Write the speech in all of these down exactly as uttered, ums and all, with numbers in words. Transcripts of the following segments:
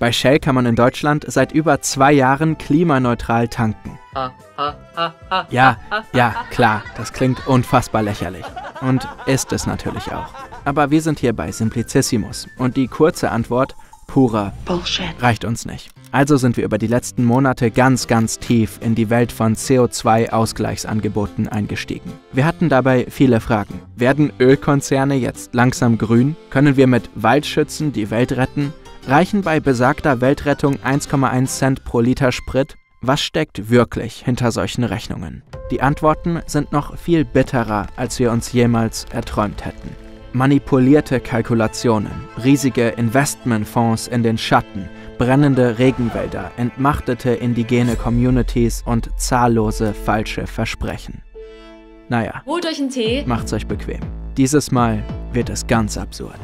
Bei Shell kann man in Deutschland seit über zwei Jahren klimaneutral tanken. Ja, ja, klar, das klingt unfassbar lächerlich. Und ist es natürlich auch. Aber wir sind hier bei Simplicissimus und die kurze Antwort, purer Bullshit, reicht uns nicht. Also sind wir über die letzten Monate ganz, ganz tief in die Welt von C O zwei Ausgleichsangeboten eingestiegen. Wir hatten dabei viele Fragen. Werden Ölkonzerne jetzt langsam grün? Können wir mit Waldschützen die Welt retten? Reichen bei besagter Weltrettung eins Komma eins Cent pro Liter Sprit? Was steckt wirklich hinter solchen Rechnungen? Die Antworten sind noch viel bitterer, als wir uns jemals erträumt hätten. Manipulierte Kalkulationen, riesige Investmentfonds in den Schatten, brennende Regenwälder, entmachtete indigene Communities und zahllose falsche Versprechen. Naja, holt euch einen Tee, macht's euch bequem. Dieses Mal wird es ganz absurd.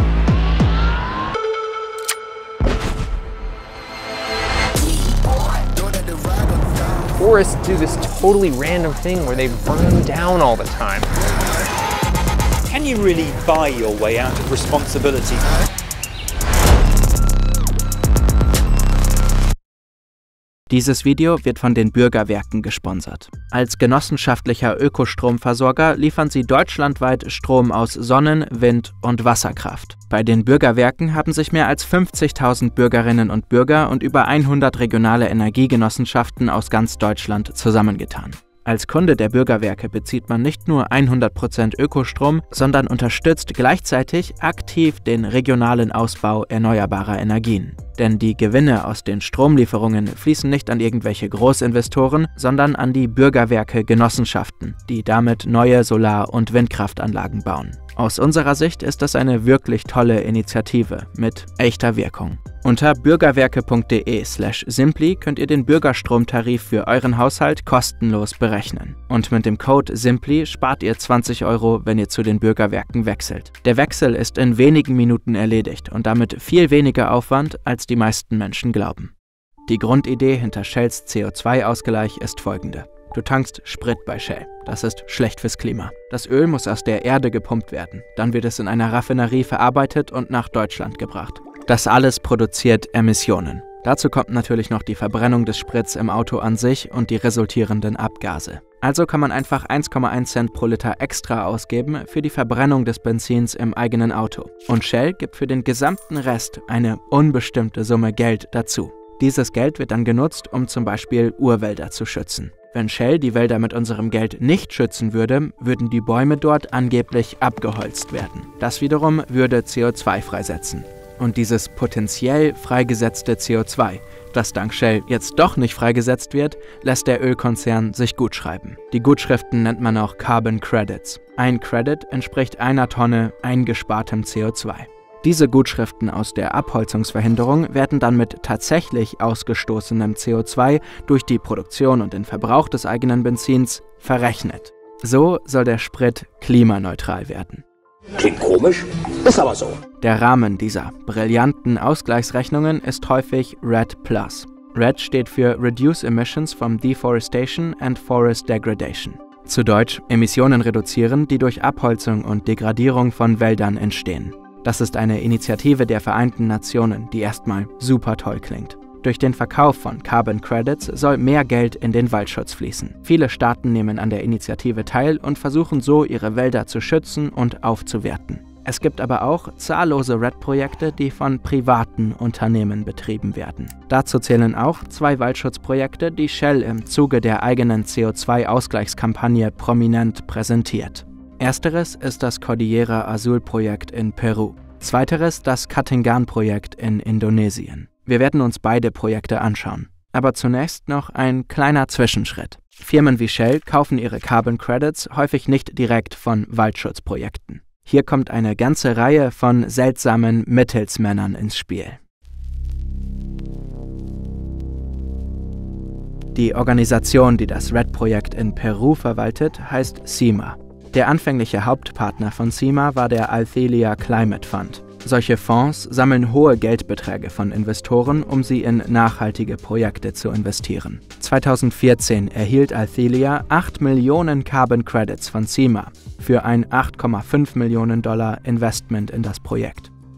Forests do this totally random thing where they burn down all the time. Can you really buy your way out of responsibility? Dieses Video wird von den Bürgerwerken gesponsert. Als genossenschaftlicher Ökostromversorger liefern sie deutschlandweit Strom aus Sonnen-, Wind- und Wasserkraft. Bei den Bürgerwerken haben sich mehr als fünfzigtausend Bürgerinnen und Bürger und über hundert regionale Energiegenossenschaften aus ganz Deutschland zusammengetan. Als Kunde der Bürgerwerke bezieht man nicht nur hundert Prozent Ökostrom, sondern unterstützt gleichzeitig aktiv den regionalen Ausbau erneuerbarer Energien. Denn die Gewinne aus den Stromlieferungen fließen nicht an irgendwelche Großinvestoren, sondern an die Bürgerwerke-Genossenschaften, die damit neue Solar- und Windkraftanlagen bauen. Aus unserer Sicht ist das eine wirklich tolle Initiative mit echter Wirkung. Unter bürgerwerke punkt de slash simply könnt ihr den Bürgerstromtarif für euren Haushalt kostenlos berechnen. Und mit dem Code simply spart ihr zwanzig Euro, wenn ihr zu den Bürgerwerken wechselt. Der Wechsel ist in wenigen Minuten erledigt und damit viel weniger Aufwand, als die meisten Menschen glauben. Die Grundidee hinter Shells C O zwei Ausgleich ist folgende. Du tankst Sprit bei Shell. Das ist schlecht fürs Klima. Das Öl muss aus der Erde gepumpt werden. Dann wird es in einer Raffinerie verarbeitet und nach Deutschland gebracht. Das alles produziert Emissionen. Dazu kommt natürlich noch die Verbrennung des Sprits im Auto an sich und die resultierenden Abgase. Also kann man einfach eins Komma eins Cent pro Liter extra ausgeben für die Verbrennung des Benzins im eigenen Auto. Und Shell gibt für den gesamten Rest eine unbestimmte Summe Geld dazu. Dieses Geld wird dann genutzt, um zum Beispiel Urwälder zu schützen. Wenn Shell die Wälder mit unserem Geld nicht schützen würde, würden die Bäume dort angeblich abgeholzt werden. Das wiederum würde C O zwei freisetzen. Und dieses potenziell freigesetzte C O zwei, das dank Shell jetzt doch nicht freigesetzt wird, lässt der Ölkonzern sich gutschreiben. Die Gutschriften nennt man auch Carbon Credits. Ein Credit entspricht einer Tonne eingespartem C O zwei. Diese Gutschriften aus der Abholzungsverhinderung werden dann mit tatsächlich ausgestoßenem C O zwei durch die Produktion und den Verbrauch des eigenen Benzins verrechnet. So soll der Sprit klimaneutral werden. Klingt komisch, ist aber so. Der Rahmen dieser brillanten Ausgleichsrechnungen ist häufig RED plus. RED steht für Reduce Emissions from Deforestation and Forest Degradation. Zu Deutsch Emissionen reduzieren, die durch Abholzung und Degradierung von Wäldern entstehen. Das ist eine Initiative der Vereinten Nationen, die erstmal super toll klingt. Durch den Verkauf von Carbon Credits soll mehr Geld in den Waldschutz fließen. Viele Staaten nehmen an der Initiative teil und versuchen so, ihre Wälder zu schützen und aufzuwerten. Es gibt aber auch zahllose RED-Projekte, die von privaten Unternehmen betrieben werden. Dazu zählen auch zwei Waldschutzprojekte, die Shell im Zuge der eigenen C O zwei Ausgleichskampagne prominent präsentiert. Ersteres ist das Cordillera Azul-Projekt in Peru. Zweiteres das Katingan-Projekt in Indonesien. Wir werden uns beide Projekte anschauen. Aber zunächst noch ein kleiner Zwischenschritt. Firmen wie Shell kaufen ihre Carbon Credits häufig nicht direkt von Waldschutzprojekten. Hier kommt eine ganze Reihe von seltsamen Mittelsmännern ins Spiel. Die Organisation, die das RED-Projekt in Peru verwaltet, heißt CIMA. Der anfängliche Hauptpartner von CIMA war der Althelia Climate Fund. Solche Fonds sammeln hohe Geldbeträge von Investoren, um sie in nachhaltige Projekte zu investieren. zweitausendvierzehn erhielt Althelia acht Millionen Carbon Credits von CIMA für ein acht Komma fünf Millionen Dollar Investment in das Projekt.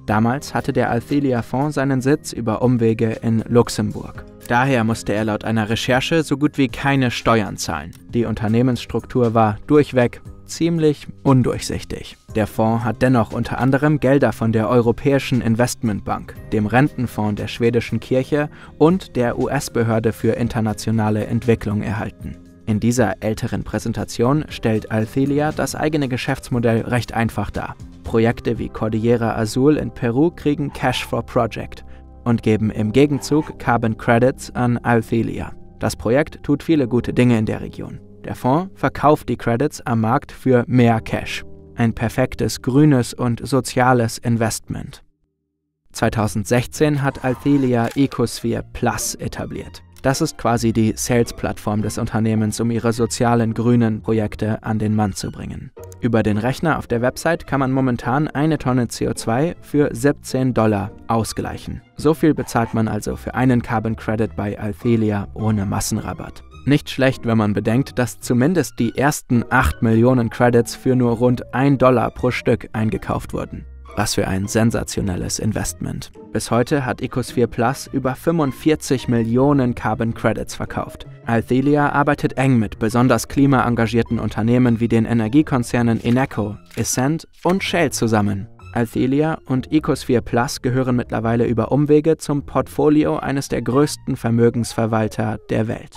Damals hatte der Althelia-Fonds seinen Sitz über Umwege in Luxemburg. Daher musste er laut einer Recherche so gut wie keine Steuern zahlen. Die Unternehmensstruktur war durchweg ziemlich undurchsichtig. Der Fonds hat dennoch unter anderem Gelder von der Europäischen Investmentbank, dem Rentenfonds der schwedischen Kirche und der U S-Behörde für internationale Entwicklung erhalten. In dieser älteren Präsentation stellt Althelia das eigene Geschäftsmodell recht einfach dar. Projekte wie Cordillera Azul in Peru kriegen Cash for Project und geben im Gegenzug Carbon Credits an Althelia. Das Projekt tut viele gute Dinge in der Region. Der Fonds verkauft die Credits am Markt für mehr Cash. Ein perfektes grünes und soziales Investment. zweitausendsechzehn hat Althelia Ecosphere Plus etabliert. Das ist quasi die Sales-Plattform des Unternehmens, um ihre sozialen grünen Projekte an den Mann zu bringen. Über den Rechner auf der Website kann man momentan eine Tonne C O zwei für siebzehn Dollar ausgleichen. So viel bezahlt man also für einen Carbon Credit bei Althelia ohne Massenrabatt. Nicht schlecht, wenn man bedenkt, dass zumindest die ersten acht Millionen Credits für nur rund ein Dollar pro Stück eingekauft wurden. Was für ein sensationelles Investment. Bis heute hat Ecosphere Plus über fünfundvierzig Millionen Carbon Credits verkauft. Althelia arbeitet eng mit besonders klimaengagierten Unternehmen wie den Energiekonzernen Eneco, Essent und Shell zusammen. Althelia und Ecosphere Plus gehören mittlerweile über Umwege zum Portfolio eines der größten Vermögensverwalter der Welt.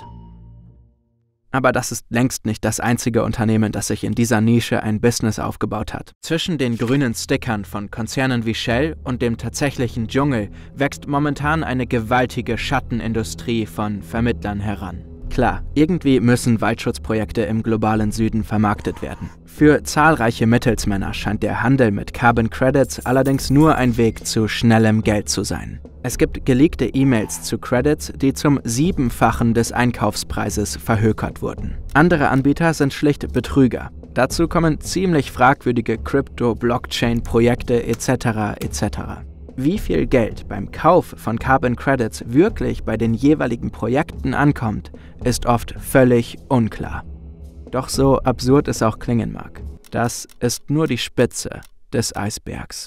Aber das ist längst nicht das einzige Unternehmen, das sich in dieser Nische ein Business aufgebaut hat. Zwischen den grünen Stickern von Konzernen wie Shell und dem tatsächlichen Dschungel wächst momentan eine gewaltige Schattenindustrie von Vermittlern heran. Klar, irgendwie müssen Waldschutzprojekte im globalen Süden vermarktet werden. Für zahlreiche Mittelsmänner scheint der Handel mit Carbon Credits allerdings nur ein Weg zu schnellem Geld zu sein. Es gibt geleakte E-Mails zu Credits, die zum Siebenfachen des Einkaufspreises verhökert wurden. Andere Anbieter sind schlicht Betrüger. Dazu kommen ziemlich fragwürdige Crypto-Blockchain-Projekte et cetera et cetera. Wie viel Geld beim Kauf von Carbon Credits wirklich bei den jeweiligen Projekten ankommt, ist oft völlig unklar. Doch so absurd es auch klingen mag, das ist nur die Spitze des Eisbergs.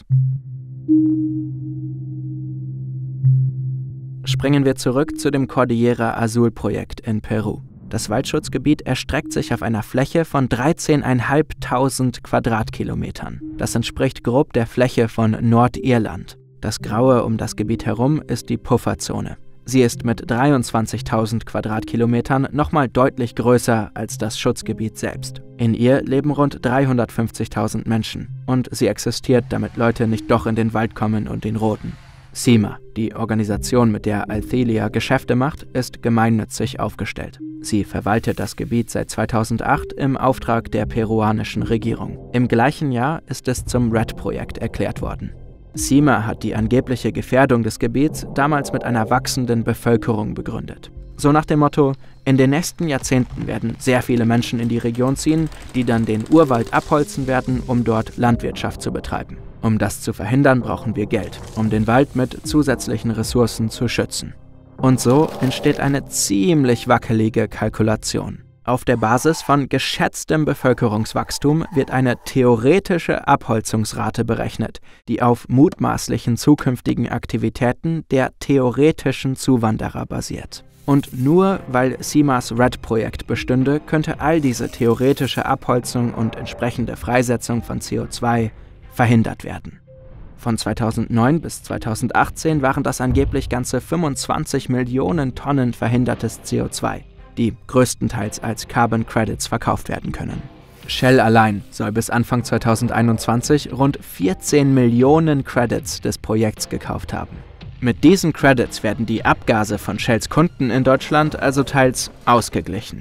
Springen wir zurück zu dem Cordillera Azul-Projekt in Peru. Das Waldschutzgebiet erstreckt sich auf einer Fläche von dreizehntausendfünfhundert Quadratkilometern. Das entspricht grob der Fläche von Nordirland. Das Graue um das Gebiet herum ist die Pufferzone. Sie ist mit dreiundzwanzigtausend Quadratkilometern nochmal deutlich größer als das Schutzgebiet selbst. In ihr leben rund dreihundertfünfzigtausend Menschen und sie existiert, damit Leute nicht doch in den Wald kommen und ihn roden. CIMA, die Organisation, mit der Althelia Geschäfte macht, ist gemeinnützig aufgestellt. Sie verwaltet das Gebiet seit zweitausendacht im Auftrag der peruanischen Regierung. Im gleichen Jahr ist es zum R E D-Projekt erklärt worden. CIMA hat die angebliche Gefährdung des Gebiets damals mit einer wachsenden Bevölkerung begründet. So nach dem Motto, in den nächsten Jahrzehnten werden sehr viele Menschen in die Region ziehen, die dann den Urwald abholzen werden, um dort Landwirtschaft zu betreiben. Um das zu verhindern, brauchen wir Geld, um den Wald mit zusätzlichen Ressourcen zu schützen. Und so entsteht eine ziemlich wackelige Kalkulation. Auf der Basis von geschätztem Bevölkerungswachstum wird eine theoretische Abholzungsrate berechnet, die auf mutmaßlichen zukünftigen Aktivitäten der theoretischen Zuwanderer basiert. Und nur weil CIMAs R E D-Projekt bestünde, könnte all diese theoretische Abholzung und entsprechende Freisetzung von C O zwei verhindert werden. Von zweitausendneun bis zweitausendachtzehn waren das angeblich ganze fünfundzwanzig Millionen Tonnen verhindertes C O zwei, die größtenteils als Carbon Credits verkauft werden können. Shell allein soll bis Anfang zweitausendeinundzwanzig rund vierzehn Millionen Credits des Projekts gekauft haben. Mit diesen Credits werden die Abgase von Shells Kunden in Deutschland also teils ausgeglichen.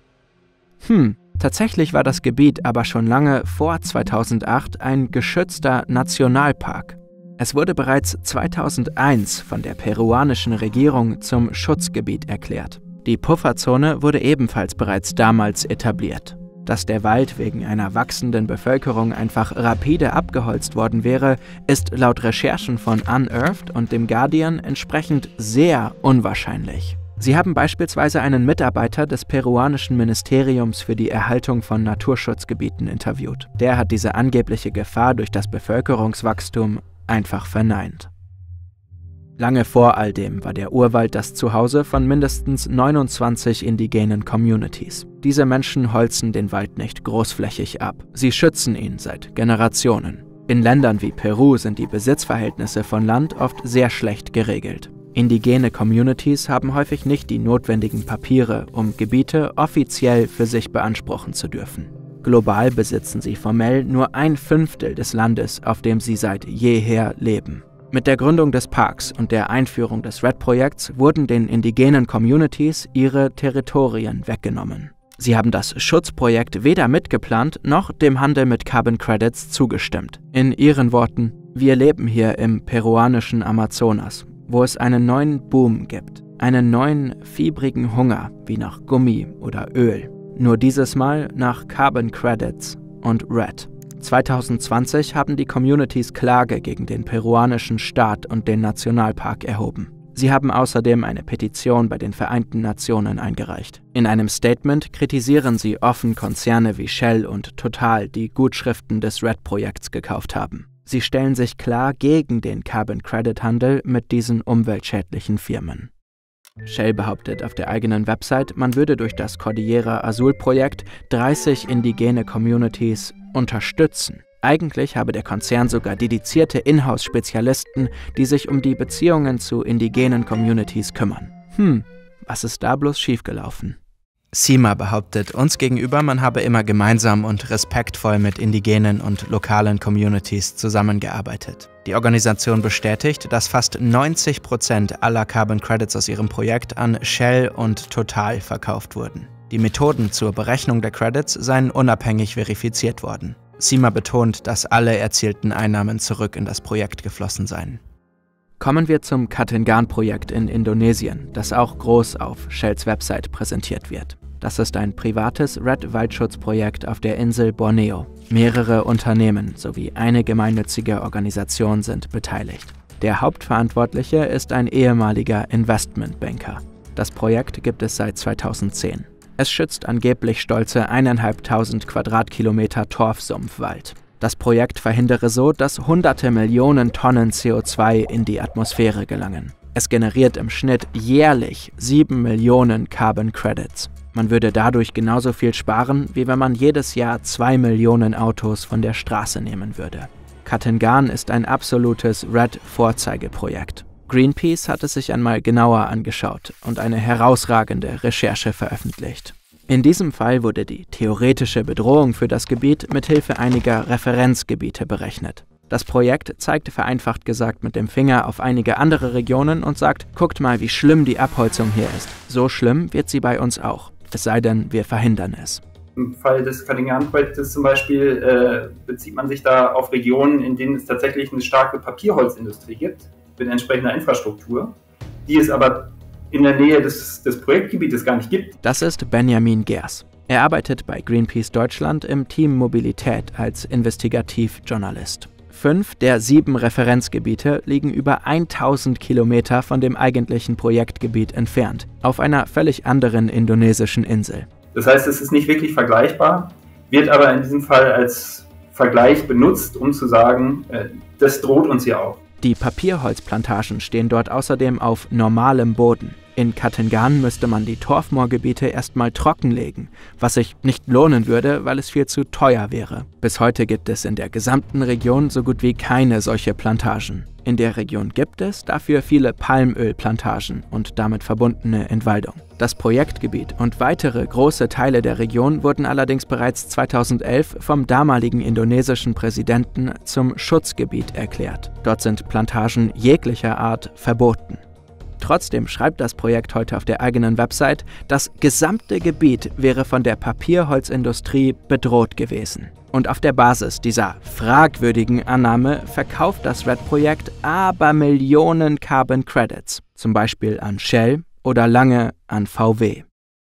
Hm, tatsächlich war das Gebiet aber schon lange vor zweitausendacht ein geschützter Nationalpark. Es wurde bereits zweitausendeins von der peruanischen Regierung zum Schutzgebiet erklärt. Die Pufferzone wurde ebenfalls bereits damals etabliert. Dass der Wald wegen einer wachsenden Bevölkerung einfach rapide abgeholzt worden wäre, ist laut Recherchen von Unearthed und dem Guardian entsprechend sehr unwahrscheinlich. Sie haben beispielsweise einen Mitarbeiter des peruanischen Ministeriums für die Erhaltung von Naturschutzgebieten interviewt. Der hat diese angebliche Gefahr durch das Bevölkerungswachstum einfach verneint. Lange vor all dem war der Urwald das Zuhause von mindestens neunundzwanzig indigenen Communities. Diese Menschen holzen den Wald nicht großflächig ab. Sie schützen ihn seit Generationen. In Ländern wie Peru sind die Besitzverhältnisse von Land oft sehr schlecht geregelt. Indigene Communities haben häufig nicht die notwendigen Papiere, um Gebiete offiziell für sich beanspruchen zu dürfen. Global besitzen sie formell nur ein Fünftel des Landes, auf dem sie seit jeher leben. Mit der Gründung des Parks und der Einführung des R E D-Projekts wurden den indigenen Communities ihre Territorien weggenommen. Sie haben das Schutzprojekt weder mitgeplant noch dem Handel mit Carbon Credits zugestimmt. In ihren Worten: Wir leben hier im peruanischen Amazonas, wo es einen neuen Boom gibt, einen neuen fiebrigen Hunger wie nach Gummi oder Öl. Nur dieses Mal nach Carbon Credits und R E D. zwanzig zwanzig haben die Communities Klage gegen den peruanischen Staat und den Nationalpark erhoben. Sie haben außerdem eine Petition bei den Vereinten Nationen eingereicht. In einem Statement kritisieren sie offen Konzerne wie Shell und Total, die Gutschriften des R E D-Projekts gekauft haben. Sie stellen sich klar gegen den Carbon-Credit-Handel mit diesen umweltschädlichen Firmen. Shell behauptet auf der eigenen Website, man würde durch das Cordillera Azul-Projekt dreißig indigene Communities unterstützen. Eigentlich habe der Konzern sogar dedizierte Inhouse-Spezialisten, die sich um die Beziehungen zu indigenen Communities kümmern. Hm, was ist da bloß schiefgelaufen? CIMA behauptet uns gegenüber, man habe immer gemeinsam und respektvoll mit indigenen und lokalen Communities zusammengearbeitet. Die Organisation bestätigt, dass fast neunzig Prozent aller Carbon Credits aus ihrem Projekt an Shell und Total verkauft wurden. Die Methoden zur Berechnung der Credits seien unabhängig verifiziert worden. CIMA betont, dass alle erzielten Einnahmen zurück in das Projekt geflossen seien. Kommen wir zum Katingan-Projekt in Indonesien, das auch groß auf Shells Website präsentiert wird. Das ist ein privates R E D-Waldschutzprojekt auf der Insel Borneo. Mehrere Unternehmen sowie eine gemeinnützige Organisation sind beteiligt. Der Hauptverantwortliche ist ein ehemaliger Investmentbanker. Das Projekt gibt es seit zweitausendzehn. Es schützt angeblich stolze eintausendfünfhundert Quadratkilometer Torfsumpfwald. Das Projekt verhindere so, dass hunderte Millionen Tonnen C O zwei in die Atmosphäre gelangen. Es generiert im Schnitt jährlich sieben Millionen Carbon Credits. Man würde dadurch genauso viel sparen, wie wenn man jedes Jahr zwei Millionen Autos von der Straße nehmen würde. Katingan ist ein absolutes R E D-Vorzeigeprojekt. Greenpeace hat es sich einmal genauer angeschaut und eine herausragende Recherche veröffentlicht. In diesem Fall wurde die theoretische Bedrohung für das Gebiet mithilfe einiger Referenzgebiete berechnet. Das Projekt zeigt vereinfacht gesagt mit dem Finger auf einige andere Regionen und sagt, guckt mal, wie schlimm die Abholzung hier ist. So schlimm wird sie bei uns auch. Es sei denn, wir verhindern es. Im Fall des Katingan-Projektes zum Beispiel äh, bezieht man sich da auf Regionen, in denen es tatsächlich eine starke Papierholzindustrie gibt, mit entsprechender Infrastruktur, die es aber in der Nähe des, des Projektgebietes gar nicht gibt. Das ist Benjamin Gers. Er arbeitet bei Greenpeace Deutschland im Team Mobilität als Investigativjournalist. Fünf der sieben Referenzgebiete liegen über tausend Kilometer von dem eigentlichen Projektgebiet entfernt, auf einer völlig anderen indonesischen Insel. Das heißt, es ist nicht wirklich vergleichbar, wird aber in diesem Fall als Vergleich benutzt, um zu sagen, äh, das droht uns hier auch. Die Papierholzplantagen stehen dort außerdem auf normalem Boden. In Katingan müsste man die Torfmoorgebiete erstmal trockenlegen, was sich nicht lohnen würde, weil es viel zu teuer wäre. Bis heute gibt es in der gesamten Region so gut wie keine solche Plantagen. In der Region gibt es dafür viele Palmölplantagen und damit verbundene Entwaldung. Das Projektgebiet und weitere große Teile der Region wurden allerdings bereits zweitausendelf vom damaligen indonesischen Präsidenten zum Schutzgebiet erklärt. Dort sind Plantagen jeglicher Art verboten. Trotzdem schreibt das Projekt heute auf der eigenen Website, das gesamte Gebiet wäre von der Papierholzindustrie bedroht gewesen. Und auf der Basis dieser fragwürdigen Annahme verkauft das R E D-Projekt aber Millionen Carbon Credits, zum Beispiel an Shell oder lange an V W.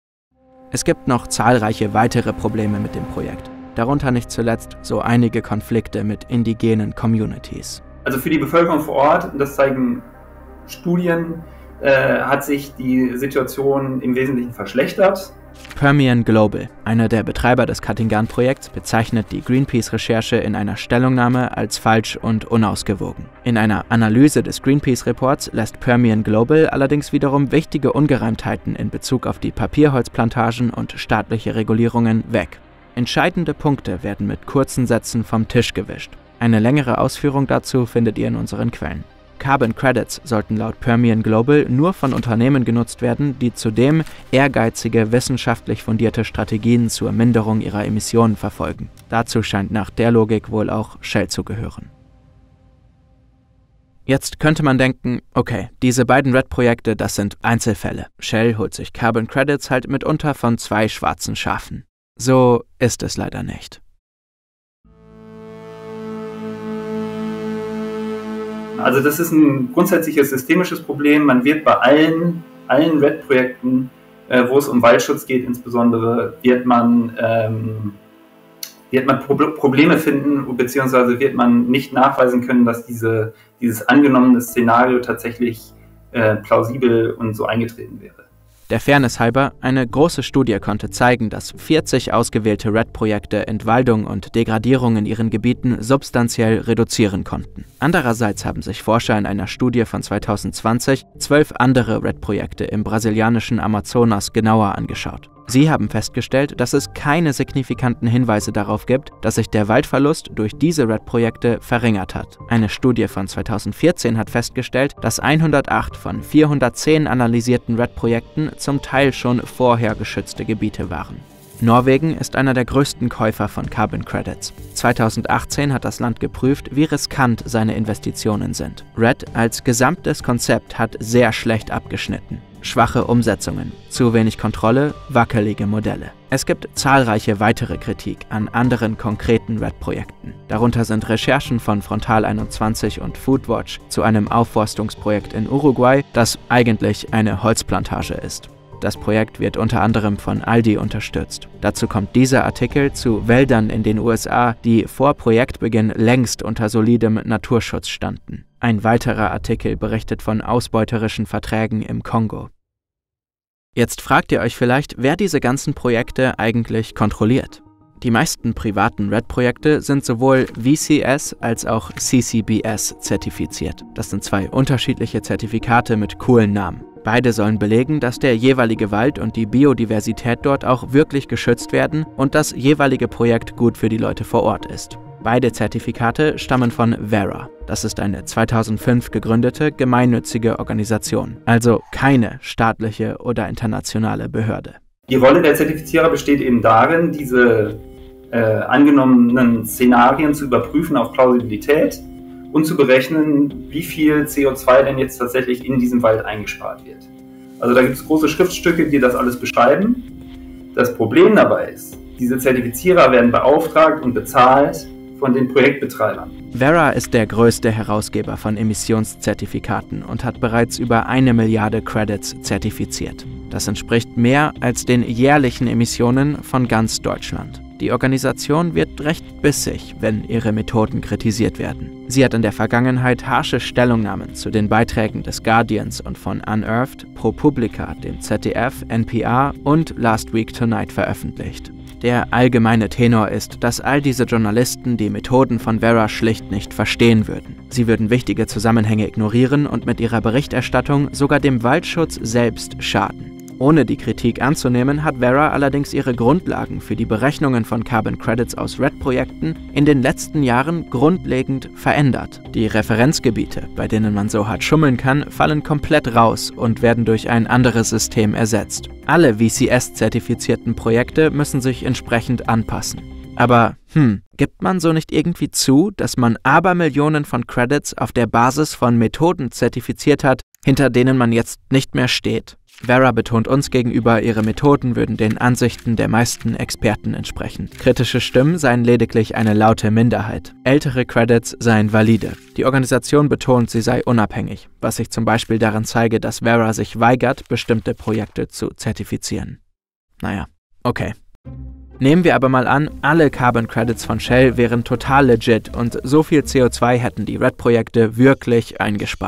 Es gibt noch zahlreiche weitere Probleme mit dem Projekt, darunter nicht zuletzt so einige Konflikte mit indigenen Communities. Also für die Bevölkerung vor Ort, das zeigen Studien, äh, hat sich die Situation im Wesentlichen verschlechtert. Permian Global, einer der Betreiber des Cutting-Gun-Projekts, bezeichnet die Greenpeace-Recherche in einer Stellungnahme als falsch und unausgewogen. In einer Analyse des Greenpeace-Reports lässt Permian Global allerdings wiederum wichtige Ungereimtheiten in Bezug auf die Papierholzplantagen und staatliche Regulierungen weg. Entscheidende Punkte werden mit kurzen Sätzen vom Tisch gewischt. Eine längere Ausführung dazu findet ihr in unseren Quellen. Carbon Credits sollten laut Permian Global nur von Unternehmen genutzt werden, die zudem ehrgeizige, wissenschaftlich fundierte Strategien zur Minderung ihrer Emissionen verfolgen. Dazu scheint nach der Logik wohl auch Shell zu gehören. Jetzt könnte man denken, okay, diese beiden R E D-Projekte, das sind Einzelfälle. Shell holt sich Carbon Credits halt mitunter von zwei schwarzen Schafen. So ist es leider nicht. Also das ist ein grundsätzliches systemisches Problem. Man wird bei allen, allen R E D-Projekten, äh, wo es um Waldschutz geht insbesondere, wird man, ähm, wird man Pro Probleme finden, beziehungsweise wird man nicht nachweisen können, dass diese, dieses angenommene Szenario tatsächlich äh, plausibel und so eingetreten wäre. Der Fairness halber, eine große Studie konnte zeigen, dass vierzig ausgewählte R E D-Projekte Entwaldung und Degradierung in ihren Gebieten substanziell reduzieren konnten. Andererseits haben sich Forscher in einer Studie von zweitausendzwanzig zwölf andere R E D-Projekte im brasilianischen Amazonas genauer angeschaut. Sie haben festgestellt, dass es keine signifikanten Hinweise darauf gibt, dass sich der Waldverlust durch diese R E D-Projekte verringert hat. Eine Studie von zweitausendvierzehn hat festgestellt, dass hundertacht von vierhundertzehn analysierten R E D-Projekten zum Teil schon vorher geschützte Gebiete waren. Norwegen ist einer der größten Käufer von Carbon Credits. zweitausendachtzehn hat das Land geprüft, wie riskant seine Investitionen sind. R E D als gesamtes Konzept hat sehr schlecht abgeschnitten. Schwache Umsetzungen, zu wenig Kontrolle, wackelige Modelle. Es gibt zahlreiche weitere Kritik an anderen konkreten R E D-Projekten. Darunter sind Recherchen von Frontal einundzwanzig und Foodwatch zu einem Aufforstungsprojekt in Uruguay, das eigentlich eine Holzplantage ist. Das Projekt wird unter anderem von Aldi unterstützt. Dazu kommt dieser Artikel zu Wäldern in den U S A, die vor Projektbeginn längst unter solidem Naturschutz standen. Ein weiterer Artikel berichtet von ausbeuterischen Verträgen im Kongo. Jetzt fragt ihr euch vielleicht, wer diese ganzen Projekte eigentlich kontrolliert. Die meisten privaten R E D-Projekte sind sowohl V C S als auch C C B S zertifiziert. Das sind zwei unterschiedliche Zertifikate mit coolen Namen. Beide sollen belegen, dass der jeweilige Wald und die Biodiversität dort auch wirklich geschützt werden und das jeweilige Projekt gut für die Leute vor Ort ist. Beide Zertifikate stammen von Verra. Das ist eine zweitausendfünf gegründete gemeinnützige Organisation, also keine staatliche oder internationale Behörde. Die Rolle der Zertifizierer besteht eben darin, diese äh, angenommenen Szenarien zu überprüfen auf Plausibilität und zu berechnen, wie viel C O zwei denn jetzt tatsächlich in diesem Wald eingespart wird. Also da gibt es große Schriftstücke, die das alles beschreiben. Das Problem dabei ist, diese Zertifizierer werden beauftragt und bezahlt von den Projektbetreibern. Verra ist der größte Herausgeber von Emissionszertifikaten und hat bereits über eine Milliarde Credits zertifiziert. Das entspricht mehr als den jährlichen Emissionen von ganz Deutschland. Die Organisation wird recht bissig, wenn ihre Methoden kritisiert werden. Sie hat in der Vergangenheit harsche Stellungnahmen zu den Beiträgen des Guardians und von Unearthed, ProPublica, dem Z D F, N P R und Last Week Tonight veröffentlicht. Der allgemeine Tenor ist, dass all diese Journalisten die Methoden von Verra schlicht nicht verstehen würden. Sie würden wichtige Zusammenhänge ignorieren und mit ihrer Berichterstattung sogar dem Waldschutz selbst schaden. Ohne die Kritik anzunehmen, hat Verra allerdings ihre Grundlagen für die Berechnungen von Carbon Credits aus R E D-Projekten in den letzten Jahren grundlegend verändert. Die Referenzgebiete, bei denen man so hart schummeln kann, fallen komplett raus und werden durch ein anderes System ersetzt. Alle V C S-zertifizierten Projekte müssen sich entsprechend anpassen. Aber, hm, gibt man so nicht irgendwie zu, dass man Abermillionen von Credits auf der Basis von Methoden zertifiziert hat, hinter denen man jetzt nicht mehr steht? Verra betont uns gegenüber, ihre Methoden würden den Ansichten der meisten Experten entsprechen. Kritische Stimmen seien lediglich eine laute Minderheit. Ältere Credits seien valide. Die Organisation betont, sie sei unabhängig, was sich zum Beispiel daran zeige, dass Verra sich weigert, bestimmte Projekte zu zertifizieren. Naja, okay. Nehmen wir aber mal an, alle Carbon Credits von Shell wären total legit und so viel C O zwei hätten die R E D-Projekte wirklich eingespart.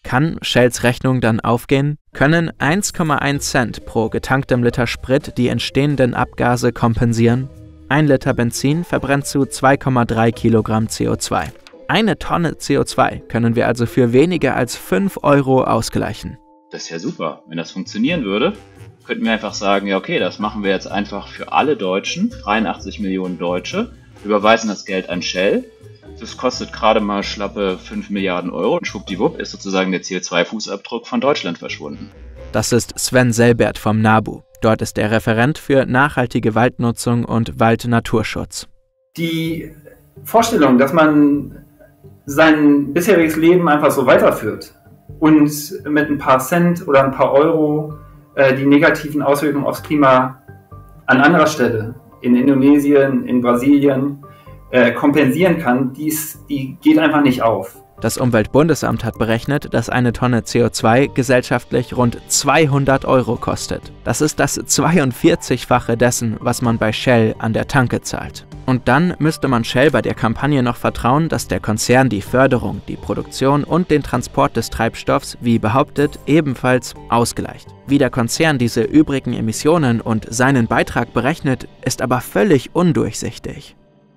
Kann Shells Rechnung dann aufgehen? Können eins Komma eins Cent pro getanktem Liter Sprit die entstehenden Abgase kompensieren? Ein Liter Benzin verbrennt zu zwei Komma drei Kilogramm C O zwei. Eine Tonne C O zwei können wir also für weniger als fünf Euro ausgleichen. Das ist ja super. Wenn das funktionieren würde, könnten wir einfach sagen, ja okay, das machen wir jetzt einfach für alle Deutschen, dreiundachtzig Millionen Deutsche, überweisen das Geld an Shell. Das kostet gerade mal schlappe fünf Milliarden Euro und schwuppdiwupp ist sozusagen der C O zwei Fußabdruck von Deutschland verschwunden. Das ist Sven Selbert vom NABU. Dort ist er Referent für nachhaltige Waldnutzung und Waldnaturschutz. Die Vorstellung, dass man sein bisheriges Leben einfach so weiterführt und mit ein paar Cent oder ein paar Euro äh, die negativen Auswirkungen aufs Klima an anderer Stelle, in Indonesien, in Brasilien, äh, kompensieren kann, dies, die geht einfach nicht auf. Das Umweltbundesamt hat berechnet, dass eine Tonne C O zwei gesellschaftlich rund zweihundert Euro kostet. Das ist das zweiundvierzigfache dessen, was man bei Shell an der Tanke zahlt. Und dann müsste man Shell bei der Kampagne noch vertrauen, dass der Konzern die Förderung, die Produktion und den Transport des Treibstoffs, wie behauptet, ebenfalls ausgleicht. Wie der Konzern diese übrigen Emissionen und seinen Beitrag berechnet, ist aber völlig undurchsichtig.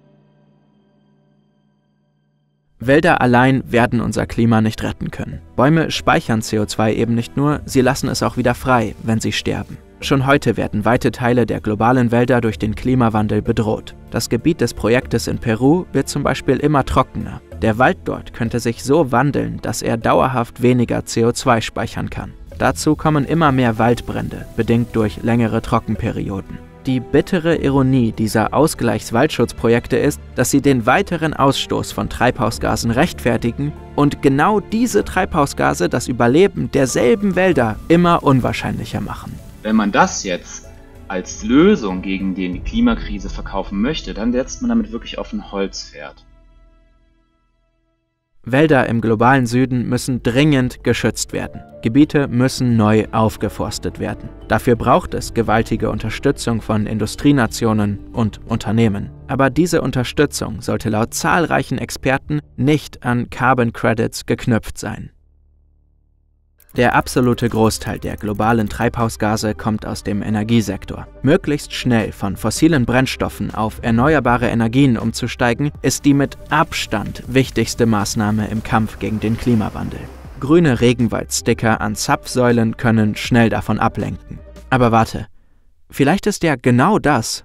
Wälder allein werden unser Klima nicht retten können. Bäume speichern C O zwei eben nicht nur, sie lassen es auch wieder frei, wenn sie sterben. Schon heute werden weite Teile der globalen Wälder durch den Klimawandel bedroht. Das Gebiet des Projektes in Peru wird zum Beispiel immer trockener. Der Wald dort könnte sich so wandeln, dass er dauerhaft weniger C O zwei speichern kann. Dazu kommen immer mehr Waldbrände, bedingt durch längere Trockenperioden. Die bittere Ironie dieser Ausgleichswaldschutzprojekte ist, dass sie den weiteren Ausstoß von Treibhausgasen rechtfertigen und genau diese Treibhausgase das Überleben derselben Wälder immer unwahrscheinlicher machen. Wenn man das jetzt als Lösung gegen die Klimakrise verkaufen möchte, dann setzt man damit wirklich auf ein Holzpferd. Wälder im globalen Süden müssen dringend geschützt werden. Gebiete müssen neu aufgeforstet werden. Dafür braucht es gewaltige Unterstützung von Industrienationen und Unternehmen. Aber diese Unterstützung sollte laut zahlreichen Experten nicht an Carbon Credits geknüpft sein. Der absolute Großteil der globalen Treibhausgase kommt aus dem Energiesektor. Möglichst schnell von fossilen Brennstoffen auf erneuerbare Energien umzusteigen, ist die mit Abstand wichtigste Maßnahme im Kampf gegen den Klimawandel. Grüne Regenwaldsticker an Zapfsäulen können schnell davon ablenken. Aber warte, vielleicht ist ja genau das.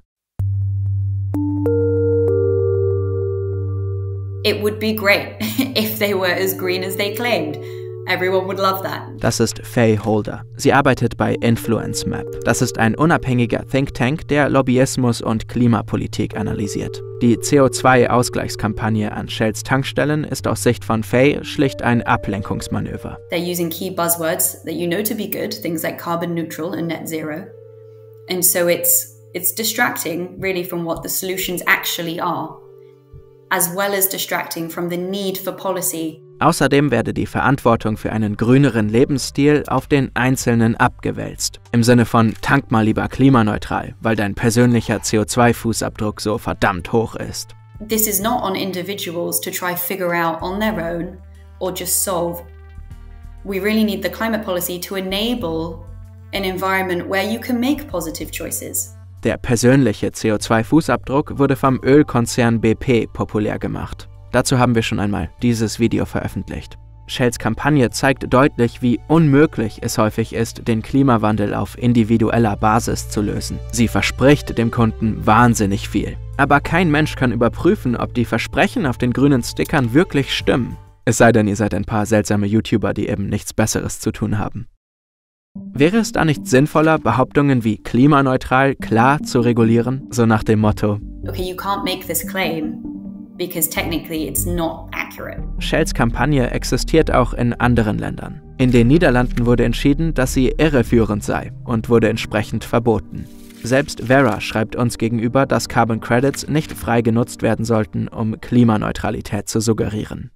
It would be great if they were as green as they claimed. Everyone would love that. Das ist Faye Holder. Sie arbeitet bei Influence Map. Das ist ein unabhängiger Think Tank, der Lobbyismus und Klimapolitik analysiert. Die C O zwei Ausgleichskampagne an Shells Tankstellen ist aus Sicht von Faye schlicht ein Ablenkungsmanöver. They're using key buzzwords that you know to be good, things like carbon neutral and net zero. And so it's it's distracting really from what the solutions actually are, as well as distracting from the need for policy. Außerdem werde die Verantwortung für einen grüneren Lebensstil auf den Einzelnen abgewälzt. Im Sinne von tank mal lieber klimaneutral, weil dein persönlicher C O zwei Fußabdruck so verdammt hoch ist. This is not on individuals to try figure out on their own or just solve. We really need the climate policy to enable an environment where you can make positive choices. Der persönliche C O zwei Fußabdruck wurde vom Ölkonzern B P populär gemacht. Dazu haben wir schon einmal dieses Video veröffentlicht. Shells Kampagne zeigt deutlich, wie unmöglich es häufig ist, den Klimawandel auf individueller Basis zu lösen. Sie verspricht dem Kunden wahnsinnig viel. Aber kein Mensch kann überprüfen, ob die Versprechen auf den grünen Stickern wirklich stimmen. Es sei denn, ihr seid ein paar seltsame YouTuber, die eben nichts Besseres zu tun haben. Wäre es da nicht sinnvoller, Behauptungen wie klimaneutral klar zu regulieren? So nach dem Motto: Okay, you can't make this claim because technically it's not accurate. Shells Kampagne existiert auch in anderen Ländern. In den Niederlanden wurde entschieden, dass sie irreführend sei und wurde entsprechend verboten. Selbst Verra schreibt uns gegenüber, dass Carbon Credits nicht frei genutzt werden sollten, um Klimaneutralität zu suggerieren.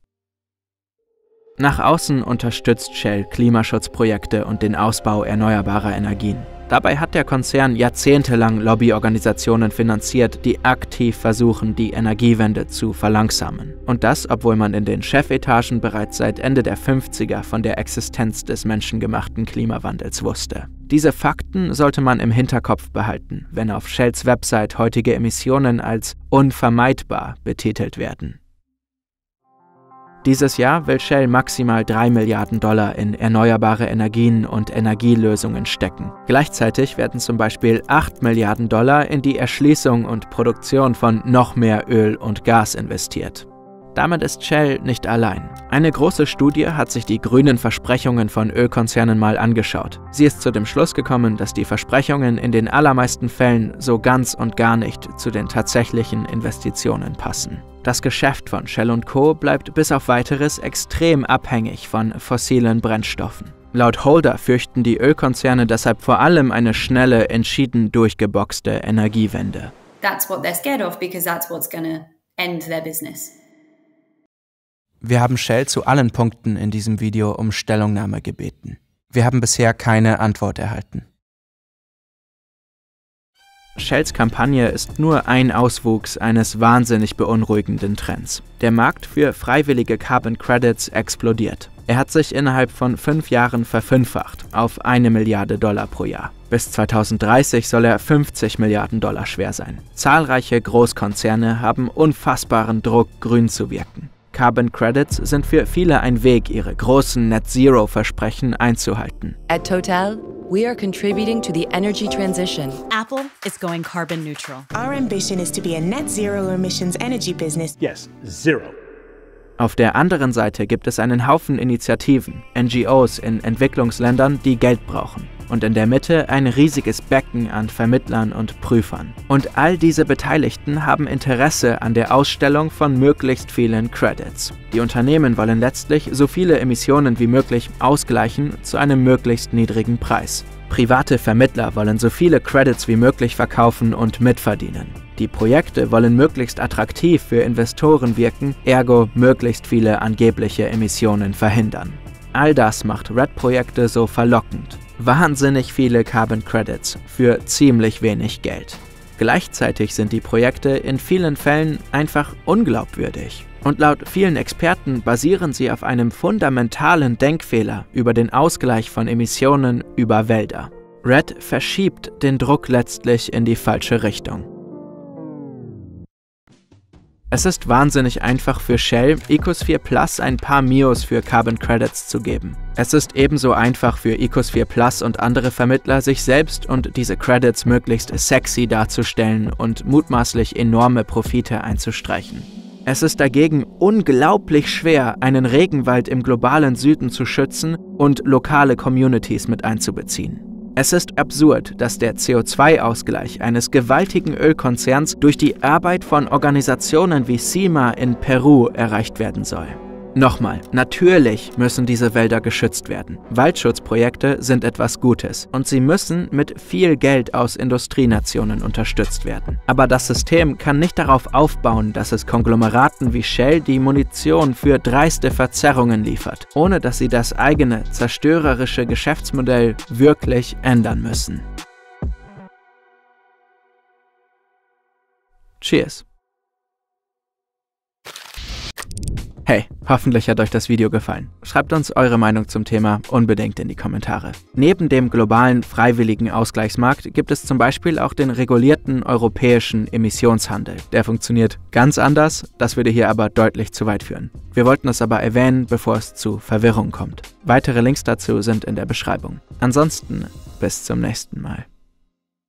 Nach außen unterstützt Shell Klimaschutzprojekte und den Ausbau erneuerbarer Energien. Dabei hat der Konzern jahrzehntelang Lobbyorganisationen finanziert, die aktiv versuchen, die Energiewende zu verlangsamen. Und das, obwohl man in den Chefetagen bereits seit Ende der fünfziger von der Existenz des menschengemachten Klimawandels wusste. Diese Fakten sollte man im Hinterkopf behalten, wenn auf Shells Website heutige Emissionen als unvermeidbar betitelt werden. Dieses Jahr will Shell maximal drei Milliarden Dollar in erneuerbare Energien und Energielösungen stecken. Gleichzeitig werden zum Beispiel acht Milliarden Dollar in die Erschließung und Produktion von noch mehr Öl und Gas investiert. Damit ist Shell nicht allein. Eine große Studie hat sich die grünen Versprechungen von Ölkonzernen mal angeschaut. Sie ist zu dem Schluss gekommen, dass die Versprechungen in den allermeisten Fällen so ganz und gar nicht zu den tatsächlichen Investitionen passen. Das Geschäft von Shell und Co. bleibt bis auf Weiteres extrem abhängig von fossilen Brennstoffen. Laut Holder fürchten die Ölkonzerne deshalb vor allem eine schnelle, entschieden durchgeboxte Energiewende. That's what they're scared of because that's what's gonna end their business. Wir haben Shell zu allen Punkten in diesem Video um Stellungnahme gebeten. Wir haben bisher keine Antwort erhalten. Shells Kampagne ist nur ein Auswuchs eines wahnsinnig beunruhigenden Trends. Der Markt für freiwillige Carbon Credits explodiert. Er hat sich innerhalb von fünf Jahren verfünffacht auf eine Milliarde Dollar pro Jahr. Bis zweitausenddreißig soll er fünfzig Milliarden Dollar schwer sein. Zahlreiche Großkonzerne haben unfassbaren Druck, grün zu wirken. Carbon Credits sind für viele ein Weg, ihre großen Net-Zero-Versprechen einzuhalten. At Total, we are contributing to the energy transition. Apple is going carbon neutral. Our ambition is to be a net zero emissions energy business. Yes, zero. Auf der anderen Seite gibt es einen Haufen Initiativen, N G Os in Entwicklungsländern, die Geld brauchen. Und in der Mitte ein riesiges Becken an Vermittlern und Prüfern. Und all diese Beteiligten haben Interesse an der Ausstellung von möglichst vielen Credits. Die Unternehmen wollen letztlich so viele Emissionen wie möglich ausgleichen zu einem möglichst niedrigen Preis. Private Vermittler wollen so viele Credits wie möglich verkaufen und mitverdienen. Die Projekte wollen möglichst attraktiv für Investoren wirken, ergo möglichst viele angebliche Emissionen verhindern. All das macht R E D-Projekte so verlockend. Wahnsinnig viele Carbon Credits für ziemlich wenig Geld. Gleichzeitig sind die Projekte in vielen Fällen einfach unglaubwürdig. Und laut vielen Experten basieren sie auf einem fundamentalen Denkfehler über den Ausgleich von Emissionen über Wälder. R E D verschiebt den Druck letztlich in die falsche Richtung. Es ist wahnsinnig einfach für Shell, Ecosphere Plus ein paar Mios für Carbon Credits zu geben. Es ist ebenso einfach für Ecosphere Plus und andere Vermittler, sich selbst und diese Credits möglichst sexy darzustellen und mutmaßlich enorme Profite einzustreichen. Es ist dagegen unglaublich schwer, einen Regenwald im globalen Süden zu schützen und lokale Communities mit einzubeziehen. Es ist absurd, dass der C O zwei Ausgleich eines gewaltigen Ölkonzerns durch die Arbeit von Organisationen wie CIMA in Peru erreicht werden soll. Nochmal, natürlich müssen diese Wälder geschützt werden. Waldschutzprojekte sind etwas Gutes und sie müssen mit viel Geld aus Industrienationen unterstützt werden. Aber das System kann nicht darauf aufbauen, dass es Konglomeraten wie Shell die Munition für dreiste Verzerrungen liefert, ohne dass sie das eigene zerstörerische Geschäftsmodell wirklich ändern müssen. Cheers! Hey, hoffentlich hat euch das Video gefallen. Schreibt uns eure Meinung zum Thema unbedingt in die Kommentare. Neben dem globalen freiwilligen Ausgleichsmarkt gibt es zum Beispiel auch den regulierten europäischen Emissionshandel. Der funktioniert ganz anders, das würde hier aber deutlich zu weit führen. Wir wollten es aber erwähnen, bevor es zu Verwirrung kommt. Weitere Links dazu sind in der Beschreibung. Ansonsten bis zum nächsten Mal.